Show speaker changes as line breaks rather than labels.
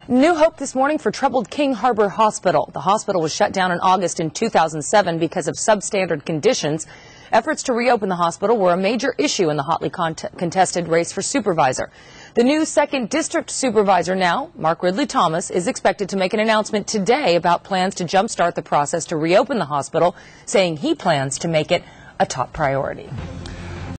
New hope this morning for troubled King Harbor Hospital. The hospital was shut down in August in 2007 because of substandard conditions. Efforts to reopen the hospital were a major issue in the hotly contested race for supervisor. The new 2nd District Supervisor now, Mark Ridley-Thomas, is expected to make an announcement today about plans to jumpstart the process to reopen the hospital, saying he plans to make it a top priority.